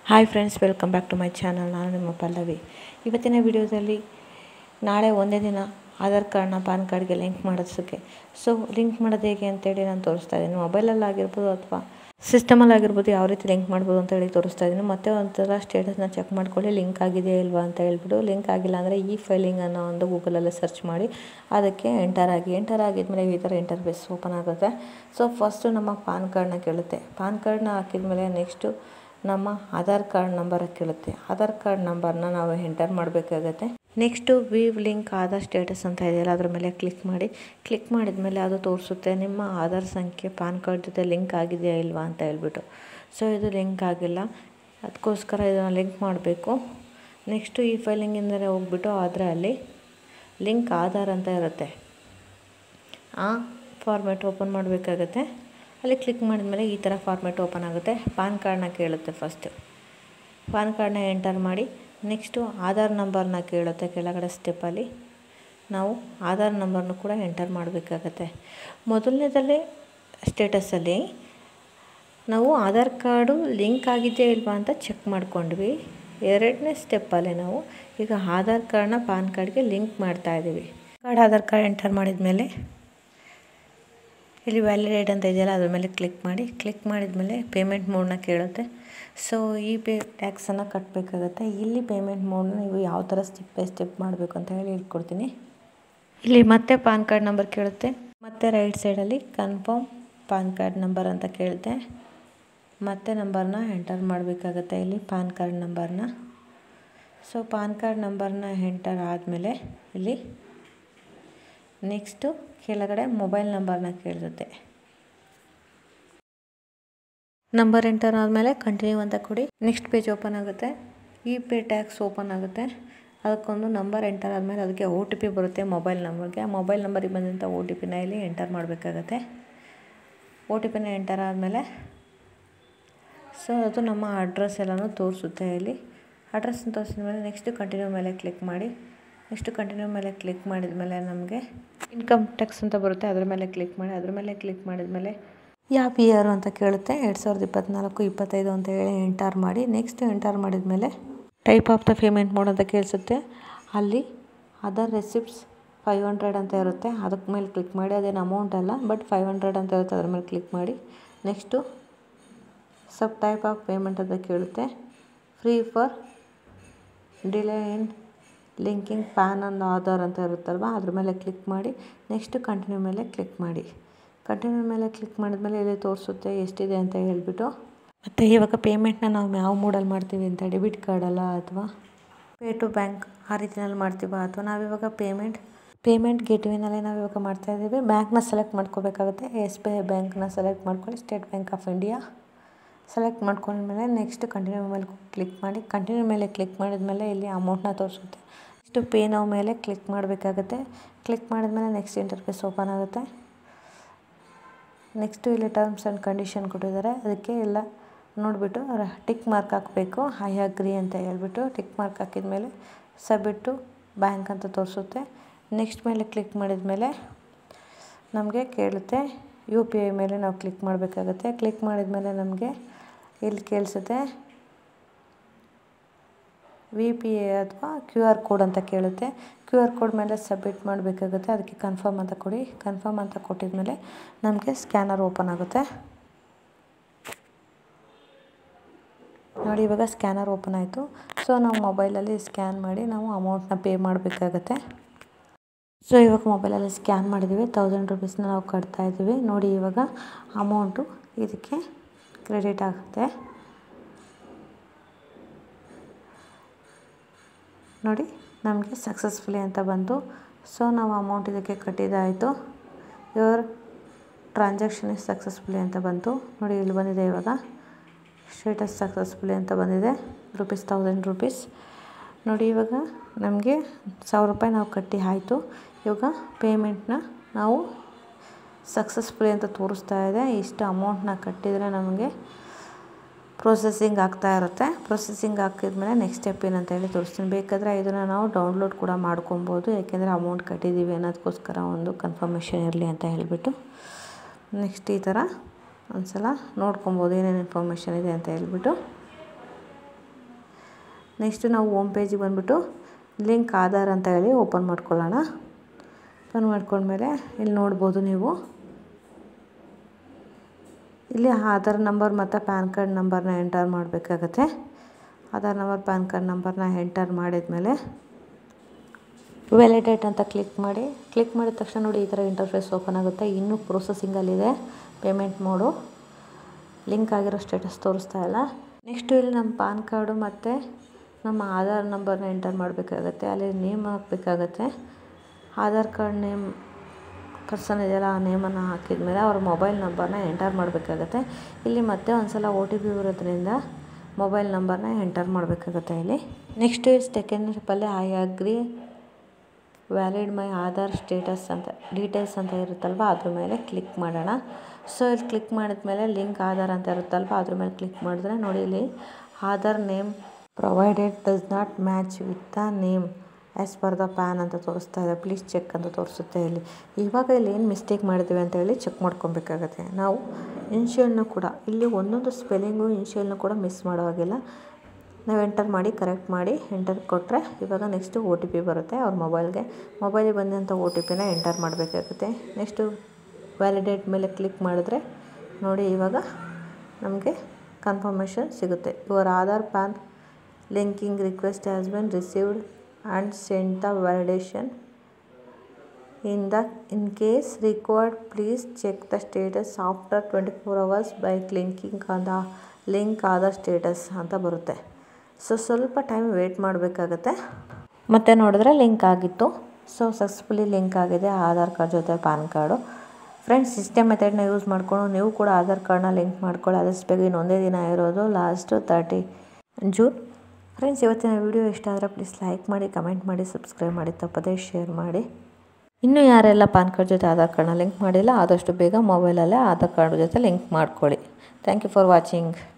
Hi friends, welcome back to my channel. ನಾನು ನಿಮ್ಮ ಪಲ್ಲವಿ. ಇವತ್ತಿನ ವಿಡಿಯೋದಲ್ಲಿ ನಾಳೆ ಒಂದೇ ದಿನ ಆಧಾರ್ ಕಾರ್ಡ್ನ ಪಾನ್ ಕಾರ್ಡ್ಗೆ ಲಿಂಕ್ ಮಾಡೋದಕ್ಕೆ ಲಿಂಕ್ ಮಾಡೋದು ಹೇಗೆ ಅಂತೇಳಿ ನಾನು ತೋರಿಸ್ತಾ ಇದ್ದೀನಿ. ಮೊಬೈಲಲ್ಲಿ ಆಗಿರ್ಬೋದು ಅಥವಾ ಸಿಸ್ಟಮಲ್ಲಿ ಆಗಿರ್ಬೋದು, ಯಾವ ರೀತಿ ಲಿಂಕ್ ಮಾಡ್ಬೋದು ಅಂತ ಹೇಳಿ ತೋರಿಸ್ತಾ ಇದ್ದೀನಿ. ಮತ್ತೆ ಒಂಥರ ಸ್ಟೇಟಸ್ನ ಚೆಕ್ ಮಾಡ್ಕೊಳ್ಳಿ, ಲಿಂಕ್ ಆಗಿದೆಯಾ ಇಲ್ವಾ ಅಂತ ಹೇಳ್ಬಿಟ್ಟು. ಲಿಂಕ್ ಆಗಿಲ್ಲ ಅಂದರೆ ಈ ಫೈಲಿಂಗ್ ಅನ್ನೋ ಒಂದು ಗೂಗಲಲ್ಲಿ ಸರ್ಚ್ ಮಾಡಿ ಅದಕ್ಕೆ ಎಂಟರ್ ಆಗಿದ್ಮೇಲೆ ಈ ಥರ ಇಂಟರ್ಫೇಸ್ ಓಪನ್ ಆಗುತ್ತೆ. ಫಸ್ಟು ನಮ್ಮ ಪಾನ್ ಕಾರ್ಡ್ನ ಕೇಳುತ್ತೆ. ಪಾನ್ ಕಾರ್ಡ್ನ ಹಾಕಿದ್ಮೇಲೆ ನೆಕ್ಸ್ಟು ನಮ್ಮ ಆಧಾರ್ ಕಾರ್ಡ್ ನಂಬರ್ ಕೇಳುತ್ತೆ. ಆಧಾರ್ ಕಾರ್ಡ್ ನಂಬರ್ನ ನಾವು ಎಂಟರ್ ಮಾಡಬೇಕಾಗತ್ತೆ. Next view link Aadhaar status ಅಂತ ಇದೆಯಲ್ಲ, ಅದ್ರ ಮೇಲೆ ಕ್ಲಿಕ್ ಮಾಡಿದ್ಮೇಲೆ ಅದು ತೋರಿಸುತ್ತೆ ನಿಮ್ಮ ಆಧಾರ್ ಸಂಖ್ಯೆ ಪಾನ್ ಕಾರ್ಡ್ ಜೊತೆ ಲಿಂಕ್ ಆಗಿದೆಯಾ ಇಲ್ವಾ ಅಂತ ಹೇಳ್ಬಿಟ್ಟು. ಇದು ಲಿಂಕ್ ಆಗಿಲ್ಲ, ಅದಕ್ಕೋಸ್ಕರ ಇದನ್ನು ಲಿಂಕ್ ಮಾಡಬೇಕು. ನೆಕ್ಸ್ಟು ಈ ಫೈಲಿಂಗಿಂದಲೇ ಹೋಗ್ಬಿಟ್ಟು ಅದರಲ್ಲಿ ಲಿಂಕ್ ಆಧಾರ್ ಅಂತ ಇರುತ್ತೆ, ಆ ಫಾರ್ಮ್ಯಾಟ್ ಓಪನ್ ಮಾಡಬೇಕಾಗತ್ತೆ. ಅಲ್ಲಿ ಕ್ಲಿಕ್ ಮಾಡಿದ್ಮೇಲೆ ಈ ಥರ ಫಾರ್ಮ್ಯಾಟ್ ಓಪನ್ ಆಗುತ್ತೆ. ಪಾನ್ ಕಾರ್ಡ್ನ ಕೇಳುತ್ತೆ. ಫಸ್ಟು ಪಾನ್ ಕಾರ್ಡ್ನ ಎಂಟರ್ ಮಾಡಿ, ನೆಕ್ಸ್ಟು ಆಧಾರ್ ನಂಬರ್ನ ಕೇಳುತ್ತೆ. ಕೆಳಗಡೆ ಸ್ಟೆಪ್ಪಲ್ಲಿ ನಾವು ಆಧಾರ್ ನಂಬರ್ನು ಕೂಡ ಎಂಟರ್ ಮಾಡಬೇಕಾಗತ್ತೆ. ಮೊದಲನೇದಲ್ಲೇ ಸ್ಟೇಟಸಲ್ಲಿ ನಾವು ಆಧಾರ್ ಕಾರ್ಡು ಲಿಂಕ್ ಆಗಿದೆಯಾ ಇಲ್ವಾ ಅಂತ ಚೆಕ್ ಮಾಡ್ಕೊಂಡ್ವಿ. ಎರಡನೇ ಸ್ಟೆಪ್ಪಲ್ಲಿ ನಾವು ಈಗ ಆಧಾರ್ ಕಾರ್ಡ್ನ ಪಾನ್ ಕಾರ್ಡ್ಗೆ ಲಿಂಕ್ ಮಾಡ್ತಾಯಿದ್ದೀವಿ. ಆಧಾರ್ ಕಾರ್ಡ್ ಎಂಟರ್ ಮಾಡಿದ್ಮೇಲೆ ಇಲ್ಲಿ ವ್ಯಾಲಿಡೇಟ್ ಅಂತ ಇದೆಯಲ್ಲ, ಅದ್ರ ಮೇಲೆ ಕ್ಲಿಕ್ ಮಾಡಿದ್ಮೇಲೆ ಪೇಮೆಂಟ್ ಮೋಡ್ನ ಕೇಳುತ್ತೆ. ಈ ಟ್ಯಾಕ್ಸನ್ನು ಕಟ್ಟಬೇಕಾಗತ್ತೆ. ಇಲ್ಲಿ ಪೇಮೆಂಟ್ ಮೋಡ್ನ ನೀವು ಯಾವ ಥರ ಸ್ಟೆಪ್ ಬೈ ಸ್ಟೆಪ್ ಮಾಡಬೇಕು ಅಂತ ಹೇಳಿ ಹೇಳ್ಕೊಡ್ತೀನಿ. ಇಲ್ಲಿ ಮತ್ತೆ ಪಾನ್ ಕಾರ್ಡ್ ನಂಬರ್ ಕೇಳುತ್ತೆ. ಮತ್ತೆ ರೈಟ್ ಸೈಡಲ್ಲಿ ಕನ್ಫರ್ಮ್ ಪಾನ್ ಕಾರ್ಡ್ ನಂಬರ್ ಅಂತ ಕೇಳುತ್ತೆ. ಮತ್ತೆ ನಂಬರ್ನ ಎಂಟರ್ ಮಾಡಬೇಕಾಗತ್ತೆ. ಇಲ್ಲಿ ಪಾನ್ ಕಾರ್ಡ್ ನಂಬರ್ನ ಪಾನ್ ಕಾರ್ಡ್ ನಂಬರ್ನ ಎಂಟರ್ ಆದಮೇಲೆ ಇಲ್ಲಿ ನೆಕ್ಸ್ಟು ಕೆಳಗಡೆ ಮೊಬೈಲ್ ನಂಬರ್ನ ಕೇಳುತ್ತೆ. ನಂಬರ್ ಎಂಟರ್ ಆದಮೇಲೆ ಕಂಟಿನ್ಯೂ ಅಂತ ಕೊಡಿ. ನೆಕ್ಸ್ಟ್ ಪೇಜ್ ಓಪನ್ ಆಗುತ್ತೆ. ಈ ಪೇ ಟ್ಯಾಕ್ಸ್ ಓಪನ್ ಆಗುತ್ತೆ. ಅದಕ್ಕೊಂದು ನಂಬರ್ ಎಂಟರ್ ಆದಮೇಲೆ ಅದಕ್ಕೆ OTP ಬರುತ್ತೆ ಮೊಬೈಲ್ ನಂಬರ್ಗೆ. ಆ ಮೊಬೈಲ್ ನಂಬರಿಗೆ ಬಂದಂಥ OTPನ ಇಲ್ಲಿ ಎಂಟರ್ ಮಾಡಬೇಕಾಗತ್ತೆ. OTPನ ಎಂಟರ್ ಆದಮೇಲೆ ಅದು ನಮ್ಮ ಅಡ್ರೆಸ್ ಎಲ್ಲನೂ ತೋರಿಸುತ್ತೆ. ಇಲ್ಲಿ ಅಡ್ರೆಸ್ನ ತೋರಿಸಿದ್ಮೇಲೆ ನೆಕ್ಸ್ಟ್ ಕಂಟಿನ್ಯೂ ಮೇಲೆ ಕ್ಲಿಕ್ ಮಾಡಿ. ನೆಕ್ಸ್ಟ್ ಕಂಟಿನ್ಯೂ ಮೇಲೆ ಕ್ಲಿಕ್ ಮಾಡಿದ್ಮೇಲೆ ನಮಗೆ ಇನ್ಕಮ್ ಟ್ಯಾಕ್ಸ್ ಅಂತ ಬರುತ್ತೆ. ಅದ್ರ ಮೇಲೆ ಕ್ಲಿಕ್ ಮಾಡಿದ್ಮೇಲೆ ಯಾವ ಇಯರು ಅಂತ ಕೇಳುತ್ತೆ. 2024-25 ಅಂತ ಹೇಳಿ ಎಂಟರ್ ಮಾಡಿ. ನೆಕ್ಸ್ಟ್ ಎಂಟರ್ ಮಾಡಿದ್ಮೇಲೆ type of the payment mode ಅಂತ ಕೇಳಿಸುತ್ತೆ. ಅಲ್ಲಿ ಅದರ್ ರೆಸಿಪ್ಟ್ಸ್ 500 ಅಂತ ಇರುತ್ತೆ. ಅದಕ್ಕೆ ಮೇಲೆ ಕ್ಲಿಕ್ ಮಾಡಿ. ಅದೇನು ಅಮೌಂಟ್ ಅಲ್ಲ, ಬಟ್ 500 ಅಂತ ಇರುತ್ತೆ. ಅದ್ರ ಮೇಲೆ ಕ್ಲಿಕ್ ಮಾಡಿ. Next sub type of payment ಅಂತ ಕೇಳುತ್ತೆ. Free for delay in linking PAN and Aadhaar ಅಂತ ಇರುತ್ತಲ್ವ, ಅದ್ರ ಮೇಲೆ ಕ್ಲಿಕ್ ಮಾಡಿ. ನೆಕ್ಸ್ಟ್ ಕಂಟಿನ್ಯೂ ಮೇಲೆ ಕ್ಲಿಕ್ ಮಾಡಿ. ಕಂಟಿನ್ಯೂ ಮೇಲೆ ಕ್ಲಿಕ್ ಮಾಡಿದ್ಮೇಲೆ ಇಲ್ಲಿ ತೋರಿಸುತ್ತೆ ಎಷ್ಟಿದೆ ಅಂತ ಹೇಳ್ಬಿಟ್ಟು. ಮತ್ತು ಇವಾಗ ಪೇಮೆಂಟ್ನ ನಾವು ಯಾವ ಮೋಡಲ್ಲಿ ಮಾಡ್ತೀವಿ ಅಂತ, ಡೆಬಿಟ್ ಕಾರ್ಡಲ್ಲ ಅಥವಾ ಪೇ ಟು ಬ್ಯಾಂಕ್ ಆ ರೀತಿಯಲ್ಲಿ ಮಾಡ್ತೀವ, ಅಥವಾ ನಾವಿವಾಗ ಪೇಮೆಂಟ್ ಗೇಟ್ವೇನಲ್ಲೇ ನಾವು ಇವಾಗ ಮಾಡ್ತಾಯಿದ್ದೀವಿ. ಬ್ಯಾಂಕ್ನ ಸೆಲೆಕ್ಟ್ ಮಾಡ್ಕೋಬೇಕಾಗುತ್ತೆ. SBI ಬ್ಯಾಂಕ್ನ ಸೆಲೆಕ್ಟ್ ಮಾಡ್ಕೊಳ್ಳಿ. State Bank of India select ಮಾಡ್ಕೊಂಡ್ಮೇಲೆ ನೆಕ್ಸ್ಟ್ ಕಂಟಿನ್ಯೂ ಮೇಲೆ ಕ್ಲಿಕ್ ಮಾಡಿ. ಕಂಟಿನ್ಯೂ ಮೇಲೆ ಕ್ಲಿಕ್ ಮಾಡಿದ್ಮೇಲೆ ಇಲ್ಲಿ ಅಮೌಂಟ್ನ ತೋರಿಸುತ್ತೆ. ನೆಕ್ಸ್ಟು ಪೇ ನೌ ಮೇಲೆ ಕ್ಲಿಕ್ ಮಾಡಬೇಕಾಗುತ್ತೆ. ಕ್ಲಿಕ್ ಮಾಡಿದ್ಮೇಲೆ ನೆಕ್ಸ್ಟ್ ಇಂಟರ್ಫೇಸ್ ಓಪನ್ ಆಗುತ್ತೆ. ನೆಕ್ಸ್ಟು ಇಲ್ಲಿ ಟರ್ಮ್ಸ್ ಆ್ಯಂಡ್ ಕಂಡೀಷನ್ ಕೊಟ್ಟಿದ್ದಾರೆ. ಅದಕ್ಕೆ ಎಲ್ಲ ನೋಡಿಬಿಟ್ಟು ಟಿಕ್ ಮಾರ್ಕ್ ಹಾಕಬೇಕು. ಐ ಅಗ್ರಿ ಅಂತ ಹೇಳ್ಬಿಟ್ಟು ಟಿಕ್ ಮಾರ್ಕ್ ಹಾಕಿದ್ಮೇಲೆ ಸಬ್ಮಿಟ್ ಟು ಬ್ಯಾಂಕ್ ಅಂತ ತೋರಿಸುತ್ತೆ. ನೆಕ್ಸ್ಟ್ ಮೇಲೆ ಕ್ಲಿಕ್ ಮಾಡಿದ್ಮೇಲೆ ನಮಗೆ ಕೇಳುತ್ತೆ. UPI ಮೇಲೆ ನಾವು ಕ್ಲಿಕ್ ಮಾಡಬೇಕಾಗತ್ತೆ. ಕ್ಲಿಕ್ ಮಾಡಿದ್ಮೇಲೆ ನಮಗೆ ಇಲ್ಲಿ ಕೇಳಿಸುತ್ತೆ VPA ಅಥವಾ QR ಕೋಡ್ ಅಂತ ಕೇಳುತ್ತೆ. QR ಕೋಡ್ ಮೇಲೆ ಸಬ್ಮಿಟ್ ಮಾಡಬೇಕಾಗುತ್ತೆ. ಅದಕ್ಕೆ ಕನ್ಫರ್ಮ್ ಅಂತ ಕೊಡಿ. ಕನ್ಫರ್ಮ್ ಅಂತ ಕೊಟ್ಟಿದ್ಮೇಲೆ ನಮಗೆ ಸ್ಕ್ಯಾನರ್ ಓಪನ್ ಆಗುತ್ತೆ. ನೋಡಿ, ಇವಾಗ ಸ್ಕ್ಯಾನರ್ ಓಪನ್ ಆಯಿತು. ನಾವು ಮೊಬೈಲಲ್ಲಿ ಸ್ಕ್ಯಾನ್ ಮಾಡಿ ನಾವು ಅಮೌಂಟ್ನ ಪೇ ಮಾಡಬೇಕಾಗತ್ತೆ. ಇವಾಗ ಮೊಬೈಲಲ್ಲಿ ಸ್ಕ್ಯಾನ್ ಮಾಡಿದ್ದೀವಿ. 1000 ರೂಪೀಸ್ನ ನಾವು ಕಟ್ತಾಯಿದ್ದೀವಿ. ನೋಡಿ, ಇವಾಗ ಅಮೌಂಟು ಇದಕ್ಕೆ ಕ್ರೆಡಿಟ್ ಆಗುತ್ತೆ. ನೋಡಿ, ನಮಗೆ ಸಕ್ಸಸ್ಫುಲಿ ಅಂತ ಬಂತು. ನಾವು ಅಮೌಂಟ್ ಇದಕ್ಕೆ ಕಟ್ಟಿದ್ದಾಯಿತು. ಯುವರ್ ಟ್ರಾನ್ಸಾಕ್ಷನ್ ಇಸ್ ಸಕ್ಸಸ್ಫುಲಿ ಅಂತ ಬಂತು. ನೋಡಿ, ಇಲ್ಲಿ ಬಂದಿದೆ. ಇವಾಗ ಸ್ಟೇಟಸ್ ಸಕ್ಸಸ್ಫುಲಿ ಅಂತ ಬಂದಿದೆ. ₹1000 ರೂಪೀಸ್. ನೋಡಿ, ಇವಾಗ ನಮಗೆ 1000 ರೂಪಾಯಿ ನಾವು ಕಟ್ಟಿ ಆಯಿತು. ಇವಾಗ ಪೇಮೆಂಟ್ನ ನಾವು ಸಕ್ಸಸ್ಫುಲಿ ಅಂತ ತೋರಿಸ್ತಾ ಇದೆ. ಇಷ್ಟು ಅಮೌಂಟ್ನ ಕಟ್ಟಿದರೆ ನಮಗೆ ಪ್ರೊಸೆಸಿಂಗ್ ಆಗ್ತಾ ಇರುತ್ತೆ. ಪ್ರೊಸೆಸಿಂಗ್ ಹಾಕಿದ್ಮೇಲೆ ನೆಕ್ಸ್ಟ್ ಸ್ಟೆಪ್ ಏನಂತ ಹೇಳಿ ತೋರಿಸ್ತೀನಿ. ಬೇಕಾದರೆ ಇದನ್ನು ನಾವು ಡೌನ್ಲೋಡ್ ಕೂಡ ಮಾಡ್ಕೊಬೋದು, ಯಾಕೆಂದರೆ ಅಮೌಂಟ್ ಕಟ್ಟಿದ್ದೀವಿ ಅನ್ನೋದಕ್ಕೋಸ್ಕರ ಒಂದು ಕನ್ಫರ್ಮೇಷನ್ ಇರಲಿ ಅಂತ ಹೇಳಿಬಿಟ್ಟು. ನೆಕ್ಸ್ಟ್ ಈ ಥರ ಒಂದು ಸಲ ನೋಡ್ಕೊಬೋದು ಏನೇನು ಇನ್ಫಾರ್ಮೇಷನ್ ಇದೆ ಅಂತ ಹೇಳ್ಬಿಟ್ಟು. ನೆಕ್ಸ್ಟ್ ನಾವು ಹೋಮ್ ಪೇಜಿಗೆ ಬಂದುಬಿಟ್ಟು ಲಿಂಕ್ ಆಧಾರ್ ಅಂತ ಹೇಳಿ ಓಪನ್ ಮಾಡ್ಕೊಳ್ಳೋಣ. ಓಪನ್ ಮಾಡ್ಕೊಂಡ್ಮೇಲೆ ಇಲ್ಲಿ ನೋಡ್ಬೋದು ನೀವು, ಇಲ್ಲಿ ಆಧಾರ್ ನಂಬರ್ ಮತ್ತು ಪ್ಯಾನ್ ಕಾರ್ಡ್ ನಂಬರ್ನ ಎಂಟರ್ ಮಾಡಬೇಕಾಗತ್ತೆ. ಆಧಾರ್ ನಂಬರ್ ಪ್ಯಾನ್ ಕಾರ್ಡ್ ನಂಬರ್ನ ಎಂಟರ್ ಮಾಡಿದ್ಮೇಲೆ ವ್ಯಾಲಿಡೇಟ್ ಅಂತ ಕ್ಲಿಕ್ ಮಾಡಿದ ತಕ್ಷಣ ನೋಡಿ ಈ ಥರ ಇಂಟರ್ಫೇಸ್ ಓಪನ್ ಆಗುತ್ತೆ. ಇನ್ನೂ ಪ್ರೊಸೆಸಿಂಗಲ್ಲಿದೆ ಪೇಮೆಂಟ್ ಮೋಡು, ಲಿಂಕ್ ಆಗಿರೋ ಸ್ಟೇಟಸ್ ತೋರಿಸ್ತಾ ಇಲ್ಲ. ನೆಕ್ಸ್ಟು ಇಲ್ಲಿ ನಮ್ಮ ಪಾನ್ ಕಾರ್ಡು ಮತ್ತು ನಮ್ಮ ಆಧಾರ್ ನಂಬರ್ನ ಎಂಟರ್ ಮಾಡಬೇಕಾಗತ್ತೆ. ಅಲ್ಲಿ ನೇಮ್ ಹಾಕಬೇಕಾಗತ್ತೆ. ಆಧಾರ್ ಕಾರ್ಡ್ ನೇಮ್ ಪರ್ಸನ್ ಇದೆಯಲ್ಲ ಆ ನೇಮನ್ನು ಹಾಕಿದ್ಮೇಲೆ ಅವ್ರ ಮೊಬೈಲ್ ನಂಬರ್ನ ಎಂಟರ್ ಮಾಡಬೇಕಾಗತ್ತೆ. ಇಲ್ಲಿ ಮತ್ತೆ ಒಂದು ಸಲ OTP ಬರೋದ್ರಿಂದ ಮೊಬೈಲ್ ನಂಬರ್ನ ಎಂಟರ್ ಮಾಡಬೇಕಾಗತ್ತೆ. ಇಲ್ಲಿ ನೆಕ್ಸ್ಟ್ ಸೆಕೆಂಡ್ ಸ್ಟೆಪ್ಪಲ್ಲಿ I agree valid my Aadhaar status ಅಂತ ಡೀಟೇಲ್ಸ್ ಅಂತ ಇರುತ್ತಲ್ವ ಅದ್ರ ಮೇಲೆ ಕ್ಲಿಕ್ ಮಾಡೋಣ. ಸೊ ಇಲ್ಲಿ ಕ್ಲಿಕ್ ಮಾಡಿದ್ಮೇಲೆ ಲಿಂಕ್ ಆಧಾರ್ ಅಂತ ಇರುತ್ತಲ್ವ ಅದ್ರ ಮೇಲೆ ಕ್ಲಿಕ್ ಮಾಡಿದ್ರೆ ನೋಡಿ ಇಲ್ಲಿ Aadhaar name provided does not match with the name as per the PAN ಅಂತ ತೋರಿಸ್ತಾ ಇದೆ. ಪ್ಲೀಸ್ ಚೆಕ್ ಅಂತ ತೋರಿಸುತ್ತೆ. ಇವಾಗ ಇಲ್ಲಿ ಏನು ಮಿಸ್ಟೇಕ್ ಮಾಡಿದ್ದೀವಿ ಅಂತ ಹೇಳಿ ಚೆಕ್ ಮಾಡ್ಕೊಬೇಕಾಗತ್ತೆ. ನಾವು ಇನ್ಷಿಯಲ್ನ ಕೂಡ ಇಲ್ಲಿ ಒಂದೊಂದು ಸ್ಪೆಲ್ಲಿಂಗು ಇನ್ಷಿಯಲ್ನ ಕೂಡ ಮಿಸ್ ಮಾಡೋ ಹಾಗಿಲ್ಲ. ನಾವು ಎಂಟರ್ ಮಾಡಿ ಕರೆಕ್ಟ್ ಮಾಡಿ ಎಂಟರ್ ಕೊಟ್ಟರೆ ಇವಾಗ ನೆಕ್ಸ್ಟು OTP ಬರುತ್ತೆ ಅವ್ರ ಮೊಬೈಲಿಗೆ ಬಂದಂಥ OTPನ ಎಂಟರ್ ಮಾಡಬೇಕಾಗುತ್ತೆ. ನೆಕ್ಸ್ಟು ವ್ಯಾಲಿಡೇಟ್ ಮೇಲೆ ಕ್ಲಿಕ್ ಮಾಡಿದ್ರೆ ನೋಡಿ ಇವಾಗ ನಮಗೆ ಕನ್ಫರ್ಮೇಷನ್ ಸಿಗುತ್ತೆ. Your Aadhaar PAN linking request has been received and send the validation. In case required, please check the status after 24 hours by clicking on the link Aadhaar status ಅಂತ ಬರುತ್ತೆ. So ಸ್ವಲ್ಪ time wait ಮಾಡಬೇಕಾಗತ್ತೆ. ಮತ್ತೆ ನೋಡಿದ್ರೆ link ಆಗಿತ್ತು. So successfully link ಆಗಿದೆ Aadhaar card ಜೊತೆ PAN card. Friends ಇಷ್ಟೇ ಮೆಥಡ್ನ ಯೂಸ್ ಮಾಡಿಕೊಂಡು ನೀವು ಕೂಡ ಆಧಾರ್ ಕಾರ್ಡ್ನ ಲಿಂಕ್ ಮಾಡ್ಕೊಳ್ಳಿ. ಆದಷ್ಟು ಬೇಗ ಇನ್ನೊಂದೇ ದಿನ ಇರೋದು ಲಾಸ್ಟು 30 ಜೂನ್. ಫ್ರೆಂಡ್ಸ್ ಇವತ್ತಿನ ವಿಡಿಯೋ ಇಷ್ಟ ಆದರೆ ಪ್ಲೀಸ್ ಲೈಕ್ ಮಾಡಿ, ಕಮೆಂಟ್ ಮಾಡಿ, ಸಬ್ಸ್ಕ್ರೈಬ್ ಮಾಡಿ, ತಪ್ಪದೇ ಶೇರ್ ಮಾಡಿ. ಇನ್ನೂ ಯಾರೆಲ್ಲ ಪಾನ್ ಕಾರ್ಡ್ ಜೊತೆ ಆಧಾರ್ ಕಾರ್ಡ್ನ ಲಿಂಕ್ ಮಾಡಿಲ್ಲ ಆದಷ್ಟು ಬೇಗ ಮೊಬೈಲಲ್ಲೇ ಆಧಾರ್ ಕಾರ್ಡ್ ಜೊತೆ ಲಿಂಕ್ ಮಾಡ್ಕೊಳ್ಳಿ. Thank you for watching.